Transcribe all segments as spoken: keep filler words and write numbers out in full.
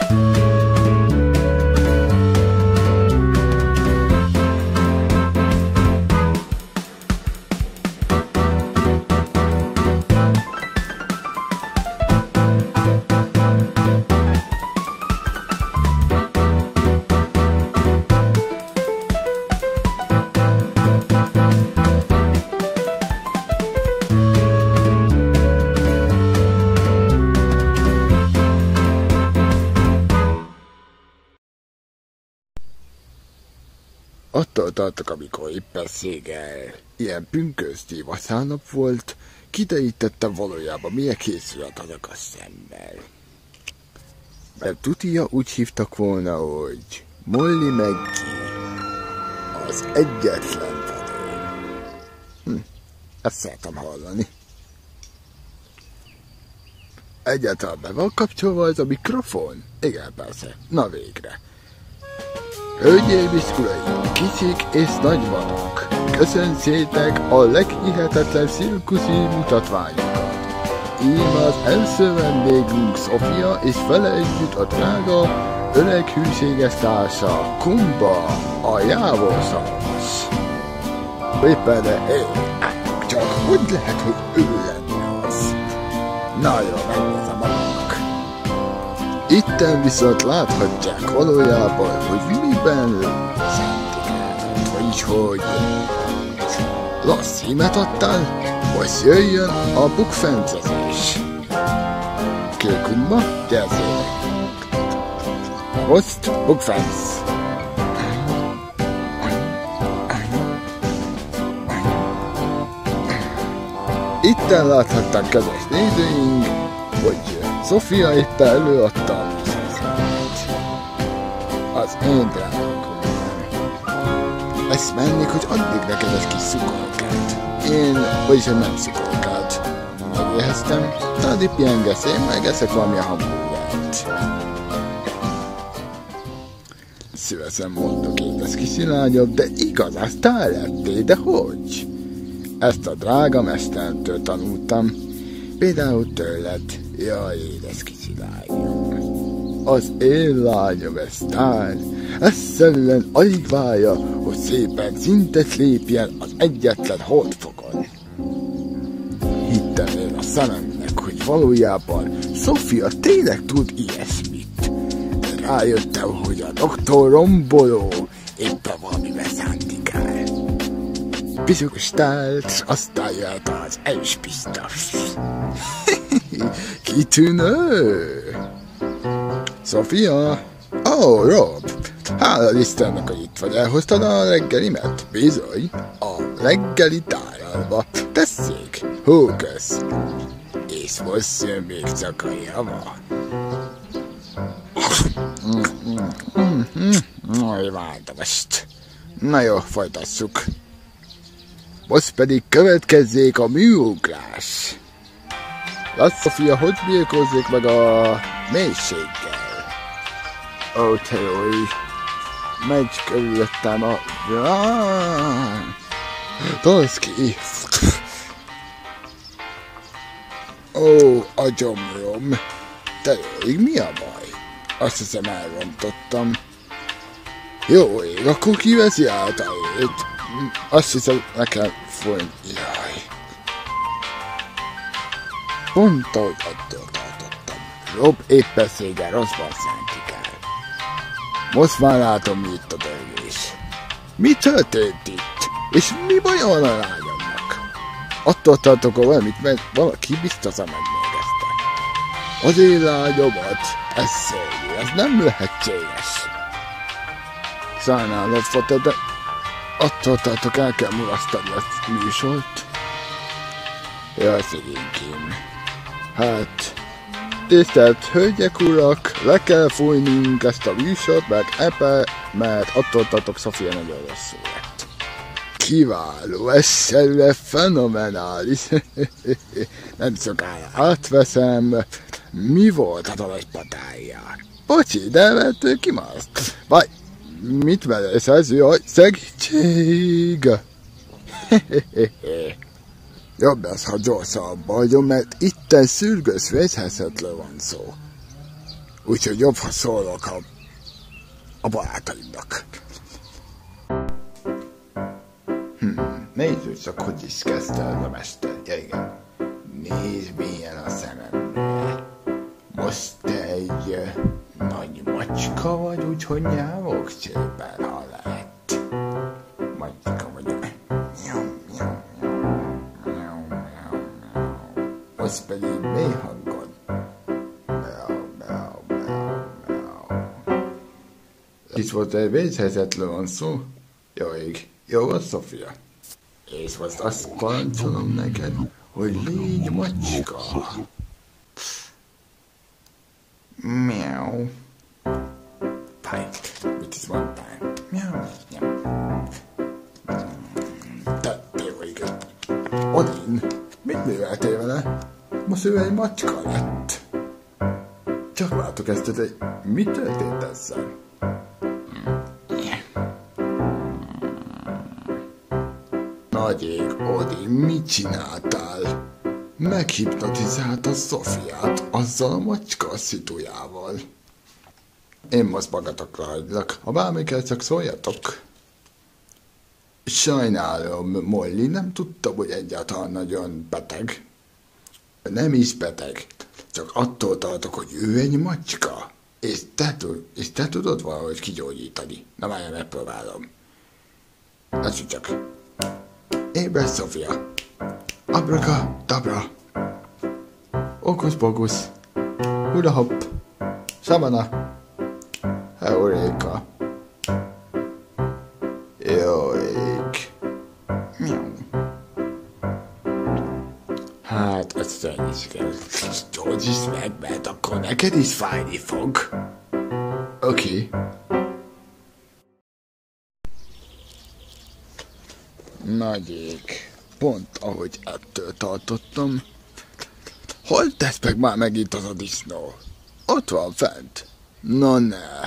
Attól tartok, amikor éppenséggel ilyen pünkösdi vasárnap volt, kiderítettem valójában milyen készület az a szemmel. Mert tutia úgy hívtak volna, hogy Molly Maggie, az egyetlen vadon. Hm, ezt szeretem hallani. Egyáltalán be van kapcsolva ez a mikrofon? Igen, persze. Na végre. Hölgyeim és uraim, kicsik és nagyvanok, köszönjétek a leghihetetlen cirkuszi mutatványokat. Ím az első vendégünk Sofia, és vele együtt a drága, öreg hűséges társa, Kumba, a jávorszarvas. Éppen de én, csak hogy lehet, hogy ő lenne az? Na jó, megnézem magamnak. Itten viszont láthatják valójában, hogy miben szentikáltat, vagyis hogy rossz hímet adtál, most jöjjön a bukfencezés. Kőkumba, gyerszél! Most bukfenc! Itten láthatták, kedves nézőink, hogy Sofia éppen előadta a műszerszámát. Az én drágom. Ezt mennék, hogy addig neked egy kis szukolkát. Én, vagyis egy nem szukolkát. Megéheztem, addig piengesz, én megeszek valamilyen hamburgert. Szívesen mondok én, ez kis lányom, de igazán sztár lettél, de hogy? Ezt a drága mestertől tanultam. Például tőled. Jaj, édes kicsi lányom. Az én lányom ez sztár. Egyszerűen alig várja, hogy szépen szintet lépjen az egyetlen holdfokon. Hittem én a szememnek, hogy valójában Sofia tényleg tud ilyesmit. De rájöttem, hogy a doktor Romboló éppen valamivel szántikál. Bizonyos tált, s aztán jött az euspiztos. Kitűnő! Sofia! Ó, oh, Rob! Hála Istennek, hogy itt vagy. Elhoztad a reggelimet? Bizony, a reggeli táralba. Tessék! Hú, kösz! És most jön még csak a java. Imádom ezt. Na jó, folytassuk. Most pedig következzék a műugrás. Lát, Sofia, hogy birkózzék meg a mélységgel? Ó, te jói! Megy körülöttem a... Tolsz ki! Ó, a gyomrom! Te ég, mi a baj? Azt hiszem elrontottam. Jó ég, akkor kiveszi át a ét. Azt hiszem nekem folyni. Jaj. Pont ahogy attól tartottam. Rob éppenséggel rosszban szántikál. Most már látom, mi itt a döngés. Mi történt itt? És mi baj van a lányomnak? Attól tartok, hogy valamit, mert valaki biztosan megmérgezte. Az én lányomat, ez szörnyű, ez nem lehetséges. Sajnálod, Fata, de attól tartok, el kell mulasztani a műsort. Jaj, szegénykém. Hát, tisztelt hölgyek, urak, le kell fújnunk ezt a műsort, mert ebbe, mert attól tartok, Sofia nagyon rosszul lett. Kiváló, ez szerűen fenomenális. Nem sokára átveszem. Mi volt a nagypatája? Bocsi, de mert ő kimaszt. Vagy, mit meresz ez? Jaj, segítség! Jobb lesz, ha gyorsan abba hagyom, mert itten szürgős vészhelyzetről van szó. úgyhogy jobb, ha szólok a, a barátaimnak. Hmm, nézzük csak, hogy is kezdte ez a mester. Ja, igen. Nézd, milyen a szememre. Most te egy uh, nagy macska vagy, úgyhogy nyávok szépen, ha lehet. Macska vagyok. Most pedig mély hangon. Itt volt egy vészhelyzetről van szó. Jó ég. Jó van, Sofia. És most azt parancsolom neked, hogy légy macska. Meow. Pine. Mit is van pine? Meow. Te, jó ég. Odin, mit műveltél vele? Most ő egy macska lett. Csak látok ezt, hogy mi történt ezzel? Nagy ég, Odin, mit csináltál? Meghipnotizálta Sofiát azzal a macska szitujával. Én most magatokra hagylak, ha bármikor csak szóljatok. Sajnálom, Molly, nem tudtam, hogy egyáltalán nagyon beteg. Nem is beteg, csak attól tartok, hogy ő egy macska. És te, és te tudod valahogy kigyógyítani. Na már megpróbálom. Lássuk csak. Ébredj, Sofia! Abraka, dabra! Okus bogus! Hula hopp! Sabana! Heuréka! Jó ég! Miau! Hát, ezt ennyi is kell. Gyógyítsd meg, mert akkor neked is fájni fog. Oké. Okay. Nagy ég. Pont ahogy ettől tartottam. Hol tesz meg már megint az a disznó? Ott van fent. Na ne.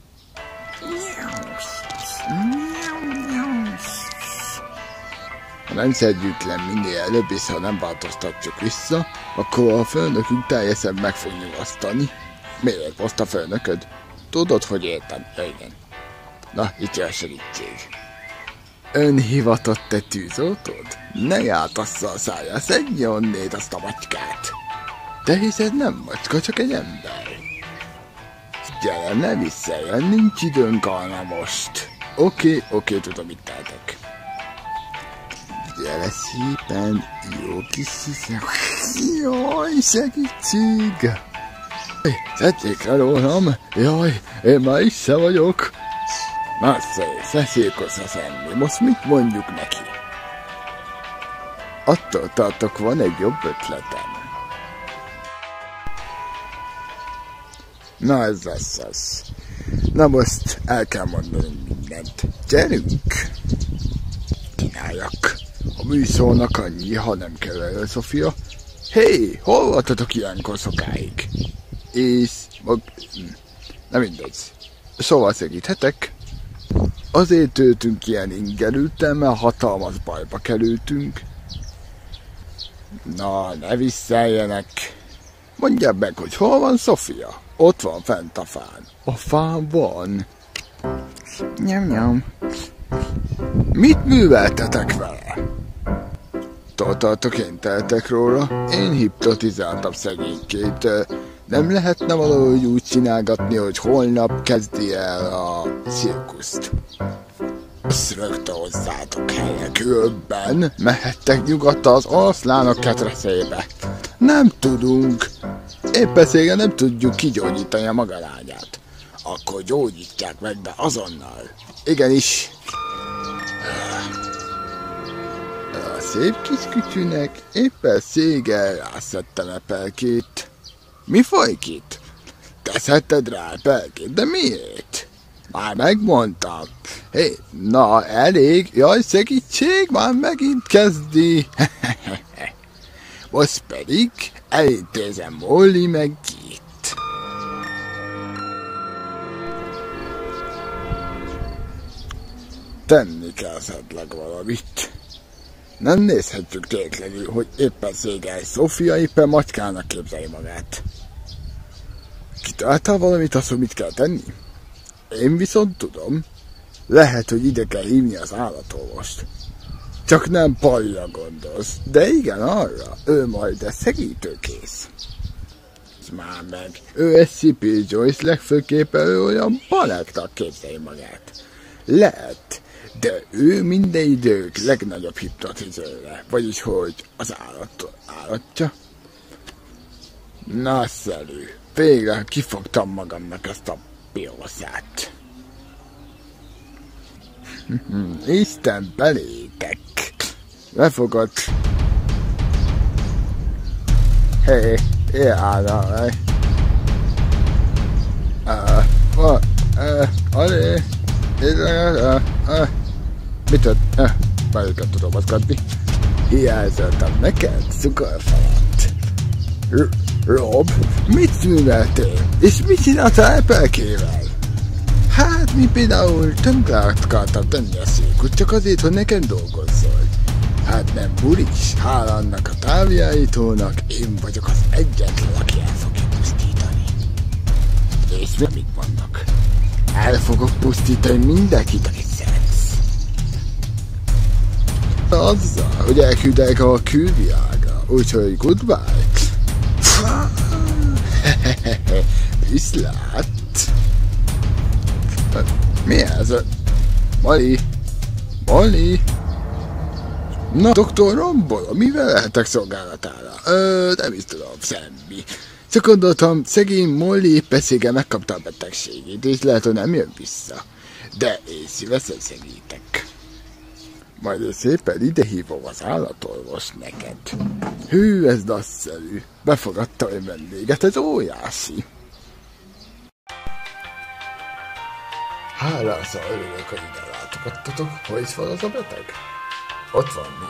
Ha nem szedjük le minél előbb, és ha nem változtatjuk vissza, akkor a főnökünk teljesen meg fog nyugosztani. Miért most a főnököd? Tudod, hogy értem? Ja, igen. Na, itt jön a segítség. Önhivatott te tűzoltód? Ne jártassza a száját, szedje onnét azt a macskát. Te hiszed nem macska, csak egy ember. Gyere, ne visszajön, nincs időnk arra most. Oké, oké, tudom, mit tehetek. Gyere szépen, jó kis hiszem. Jaj, segítség! Szedjék el rólam, jaj, én már is vagyok. Na szép, szeszékozza szemni, most mit mondjuk neki? Attól tartok, van egy jobb ötletem. Na ez lesz az. Na most el kell mondanunk mindent. Gyerünk! Csináljak. A műszónak annyi, ha nem kell el, Sofia. Hé, hol voltatok ilyenkor szokáig? És... Mag... Nem mindegy. Szóval segíthetek. Azért töltünk ilyen ingerülten, mert hatalmas bajba kerültünk. Na, ne visszeljenek. Mondják meg, hogy hol van Sofia? Ott van fent a fán. A fán van. Nyom, nyom. Mit műveltetek vele? Tartatok, én teltek róla. Én hipnotizáltam szegénykét. Nem lehetne valahogy úgy csinálgatni, hogy holnap kezdi el a cirkuszt. Azt rögtön hozzátok helyek különben. Mehettek nyugodtan az oroszlánok ketreszébe. Nem tudunk. Éppen szégen nem tudjuk kigyógyítani a maga lányát. Akkor gyógyítják meg, de azonnal. Igenis. A szép kis kütyűnek éppen szégen rászettem a pelkét. Mi folyik itt? Te szedted rá a pelkét, de miért? Már megmondtam. Hé, hey, na elég, jaj, segítség, már megint kezdi. Most pedig elintézem Molly meg Kit. Tenni kell szedleg valamit. Nem nézhetjük tétlenül, hogy éppen szégel Sofia éppen macskának képzelje magát. Kitaláltál valamit, azt, hogy mit kell tenni? Én viszont tudom. Lehet, hogy ide kell hívni az állatorvost. Csak nem Palira gondolsz. De igen, arra. Ő majd egy segítőkész. Már meg. Ő egy Szipi Joyce, legfőképpen ő olyan baleknak képzelj magát. Lehet. De ő minden idők legnagyobb hipnotizőre. Vagyis, hogy az állat, állatja. Nagyszerű. Végre kifogtam magamnak ezt a piószát. Isten belétek. Lefogad. Hé, hey, járna meg. Uh, uh, uh, alé. Uh, uh, mit tört? Uh, már őket tudom mozgatni. Hiányzottam neked, cukorfalat. Rob, mit műveltél? És mit csináltál Apple-kével? Hát mi például tönkre akartam tenni a székut, csak azért, hogy nekem dolgozzol. Hát nem bulis, hála annak a távirányítónak, én vagyok az egyetlen, aki el fogja pusztítani. És mit mondnak? El fogok pusztítani mindenkit, akit szeretsz. Azzal, hogy elküldek a külvilágra, úgyhogy goodbye. Viszlát. Mi ez? Molly? Molly? Na, doktor Rombolo, mivel lehetek szolgálatára? Ö, nem is tudom, semmi. Csak gondoltam, szegény Molly épp eszéggel megkapta a betegségét, és lehet, hogy nem jön vissza. De én szívesen segítek. Majd én szépen idehívom az állatorvos neked. Hű, ez nagyszerű. Befogadta egy vendéget, ez óriási. Hálásra örülök, hogy ide látogattatok. Hol is van az a beteg? Ott van mi.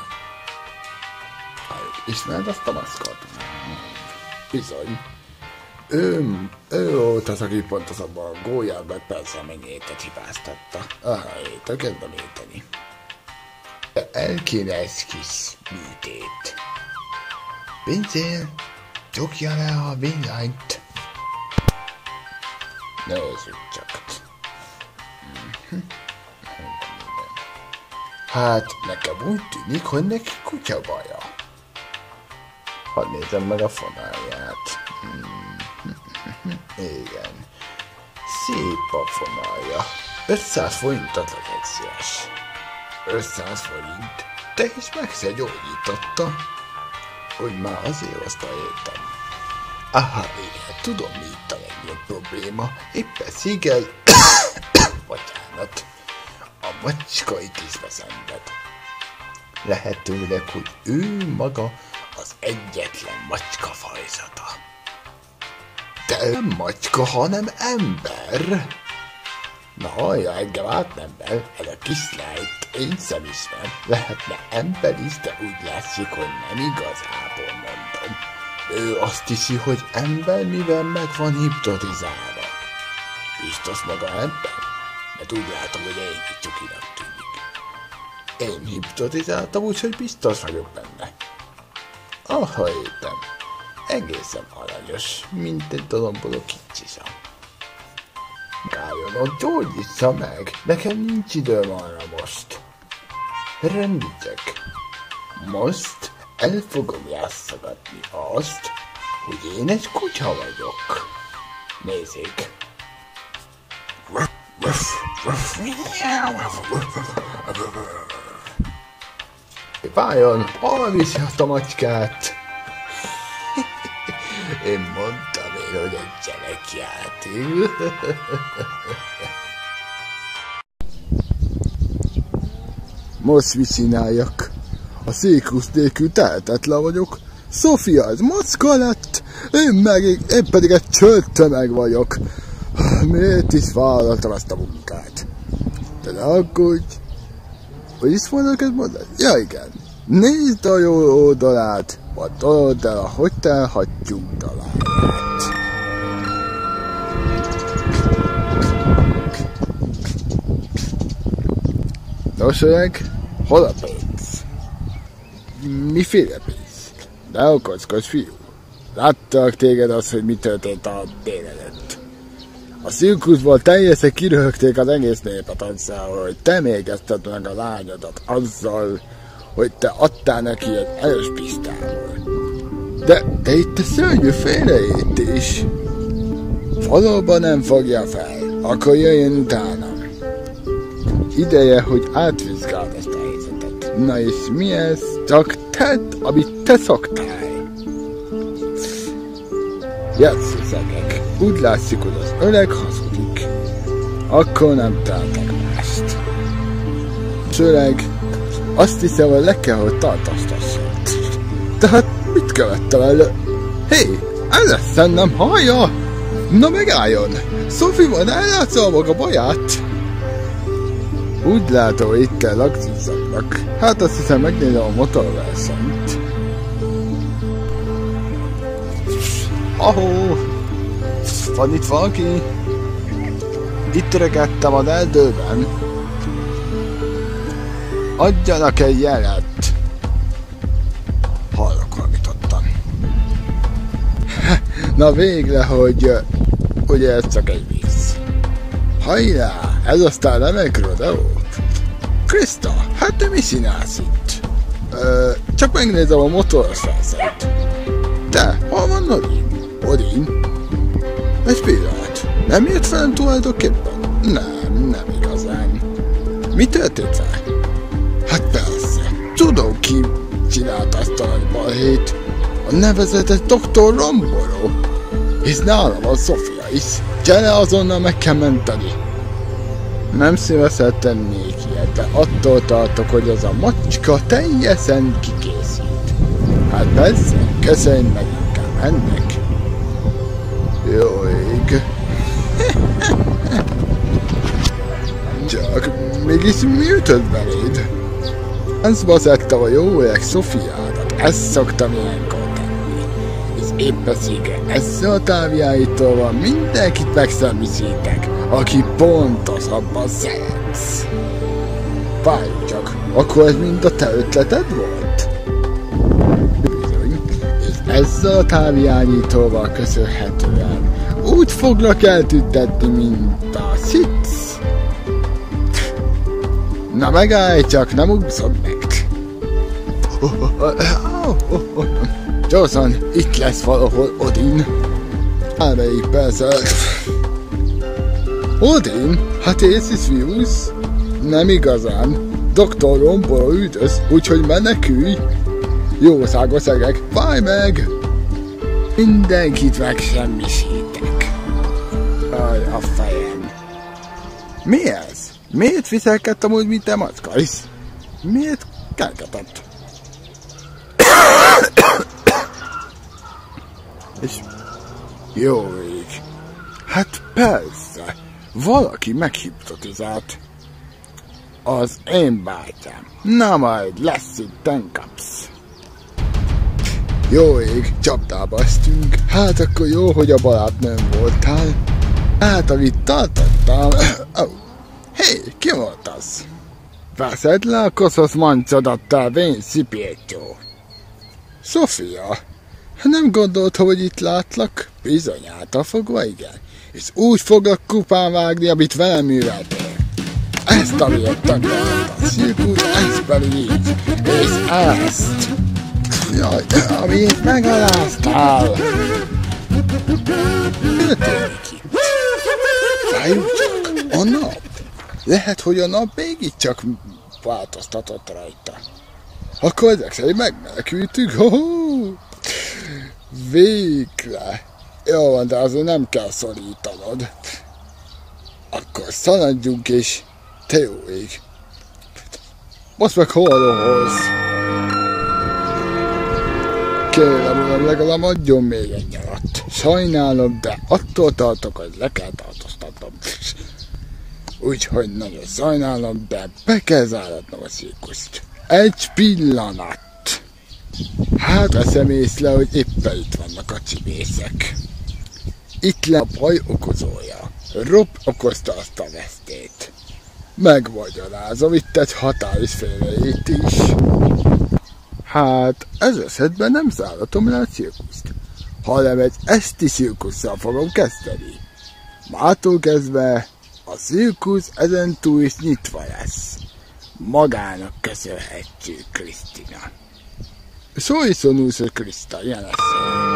Ismered azt a maszkot? Bizony. Ő, ő volt az, aki pont az abban a gólyában persze mennyétet hibáztatta. Aha, érte kezdem érteni. De el kéne egy kis műtét. Pincél, csukja le a villanyt. Nézzük csak. Hát, nekem úgy tűnik, hogy neki kutya baja. Hadd nézem meg a fonálját. Igen. Szép a fonálja. ötszáz forintot legyek szíves. ötszáz forint. Te is meg se gyógyította. Úgy már azért hozta értem. Aha, igen, tudom, mi itt a legnagyobb probléma. Éppen szígel... Bocsánat. A macska itt is beszenved. Lehetőleg, hogy ő maga az egyetlen macska fajzata. De nem macska, hanem ember. Na hallja, engem átnemel, ez a kislányt én sem ismerem. Lehetne ember is, de úgy látszik, hogy nem igazából mondom. Ő azt hiszi, hogy ember, mivel meg van hipnotizálva. Biztos maga ember? Mert úgy látom, hogy egy csukinak tűnik. Én hipnotizáltam, úgyhogy biztos vagyok benne. Aha, értem. Egészen aranyos, mint egy daromboló kicsisa. Gáljon, ott gyógyítsa meg, nekem nincs időm arra most. Rendítsek. Most el fogom játszogatni azt, hogy én egy kutya vagyok. Nézzék. Várjon, hol viszi azt a macskát? Én mondtam én, hogy egy gyerekjáték. Most mit csináljak? A székrusz nélkül tehetetlen vagyok. Sofia az macska lett, én meg én pedig egy csöltömeg vagyok. Miért is vállaltam ezt a munkát? De ne aggódj. Hogy is mondok ezt mondani? Ja igen. Nézd a jó oldalát, vagy tolod el a hotel hattyúk taláját. Nos öreg, hol a pénz? Miféle pénz? Ne okockodj, fiú. Láttak téged az, hogy mi történt a délelőtt. A cirkuszból teljesen kiröhögték az egész népet azzal, hogy te mégezted meg a lányodat azzal, hogy te adtál neki egy erős pisztából. De, de itt a szörnyű félreértés. Valóban nem fogja fel, akkor jöjjön utánam. Ideje, hogy átvizsgáld ezt a helyzetet. Na és mi ez? Csak tedd, amit te szoktál. Játszószegek. Úgy látszik, hogy az öreg hazudik. Akkor nem tehetek mást. Az öreg azt hiszem, hogy le kell, hogy tartasztasson. Tehát mit követtem elő? Hé, Ellison nem hallja? Na megálljon! Sophie-ban ellátszol maga baját? Úgy látom, hogy itt kell lakcizzanak. Hát azt hiszem, megnézem a motorversenyt. Ahó! Van itt valaki? Itt regettem az erdőben. Adjanak egy jelet. Hallok valamit ottan. Na végre, hogy ugye ez csak egy vicc. Hajrá, ez aztán remek rodeo. Krista, hát te mi csinálsz itt? Ö, csak megnézem a motorfelszert. Te, hol van Odin? Odin? Egy pillanat. Nem jött fel tulajdonképpen? Nem, nem igazán. Mi történt fel? Hát persze. Tudom ki csinálta ezt a nagy balhét. A nevezetes doktor Romboró. Hisz nálam van Sophia is. Gyere, azonnal meg kell menteni. Nem szívesen tennék ilyet, de attól tartok, hogy az a macska teljesen kikészít. Hát persze, köszönj meg inkább ennek. Jó ég. Csak mégis mi ütött beléd? Ezt baszettem a jó öreg Sophiádat, ezt szoktam ilyenkor tenni. És épp az ige, ezzel a távjáitól van, mindenkit megszemmisítek, aki pontosabban szeretsz. Várj csak, akkor ez mind a te ötleted volt? Bizony, és ezzel a távjányítóval köszönhetően úgy foglak eltüntetni, mint a szic. Na megállj csak, nem úszod meg. Gyorsan, itt lesz valahol Odin. Elmegyik persze. Odin? Hát Észis-Vius? Nem igazán. doktor Romboró üldöz, úgyhogy menekülj. Jószágos egek, várj meg! Mindenkit megsemmisítek. Aj, a fejem. Mi ez? Miért viselkedtem úgy, mint te macskaisz? Miért kelketett? És jó ég. Hát persze, valaki meghipnotizált. Az én bátyám. Na majd lesz itt kapsz. Jó ég, csapdába eztünk. Hát akkor jó, hogy a barátnőm voltál. Hát amit tartottam. Oh. Hé, hey, ki volt az? Veszed le a koszos mancsodattál, vén Szipétyó. Sophia, nem gondolta, hogy itt látlak? Bizonyáltal fogva, igen. És úgy foglak kupán vágni, amit velem műveltél. Ezt, amiért taglalta a cirkusz, ezt pedig így. És ezt. Jaj, amit megaláztál. Történik itt. Várjuk csak, a nap. Lehet, hogy a nap mégiscsak változtatott rajta. Akkor ezek szerint megmenekültünk. Ho-ho! Végre. Jó van, de azért nem kell szorítanod. Akkor szaladjunk és te jó ég. Most meg hol holsz? Kérem, uram, legalább adjon még egy nyarat. Sajnálom, de attól tartok, hogy le kell tartóztatnom. Úgyhogy nagyon sajnálom, de be kell záratnom a cirkuszt. Egy pillanat. Hát veszem észre, hogy éppen itt vannak a csibészek. Itt le a baj okozója. Rob okozta azt a vesztét. Megmagyarázom, itt egy hatályos félreértés. Hát ez esetben nem záratom le a cirkuszt. hanem egy esti cirkusszal fogom kezdeni. Mától kezdve a cirkusz ezentúl is nyitva lesz. Magának köszönhetjük, Krisztina. Szólj szonúsz, hogy Kriszta, ilyen lesz.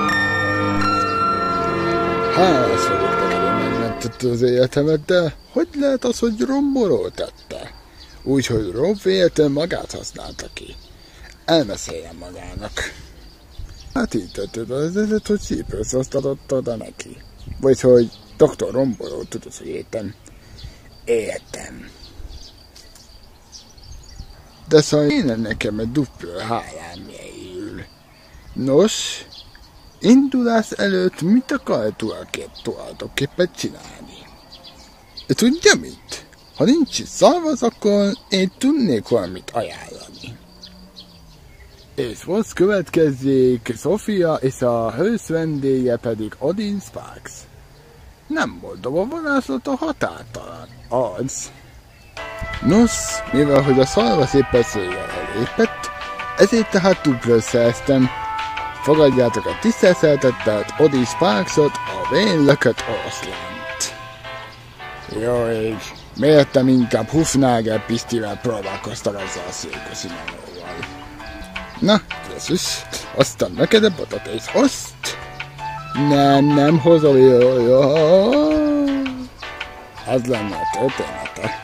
Hálás vagyok neki, hogy megmentette az életemet, de hogy lehet az, hogy romborról tette? Úgyhogy Rob véletlenül magát használta ki. Elmeszéljem magának. Hát így tetted az ezet, hogy Cyprus-t adott oda neki. Vagy hogy doktor Romborról tudod, hogy értem. Értem. De szóval én nekem egy dupla hálám jöjjül. Nos, indulás előtt mit akar tulajdonképpen csinálni? Tudja mit? Ha nincs itt szarvaz, akkor én tudnék valamit ajánlani. És most következzék Sofia, és a hős vendége pedig Odin Sparks. Nem mondom, a varázslat a határtalan. Az. Nos, mivel hogy a szarvas éppen széjjel elépett, ezért tehát dupla szereztem. Fogadjátok a tisztelszeretettet Odin Sparksot, a vén lökött oroszlánt. Jó ég, miért nem inkább Hufnagel Pistivel próbálkoztam ezzel a cirkuszi manóval? Na, Jézus, aztán neked a batatész, azt? Nem, nem hozom, jó, jó. Ez lenne a története.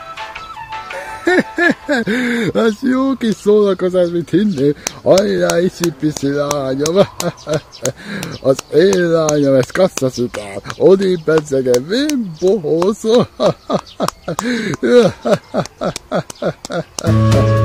Ez jó kis szórakozás, mint hinni. Hajrá, iszi-piszi lányom. Az én lányom, ez kasszaszukár. Odin peccege, vén bohózó.